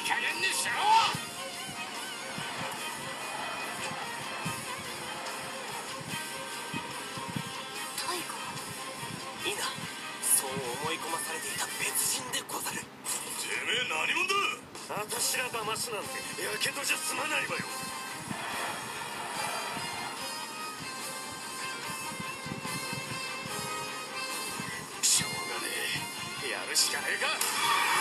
加減にしろ。 タイガー。いいな、そう思い込まされていた別人でござる。 てめえ何者だ。 私ら騙すなんてやけどじゃ済まないわよ。 しょうがねえ、やるしかねえか。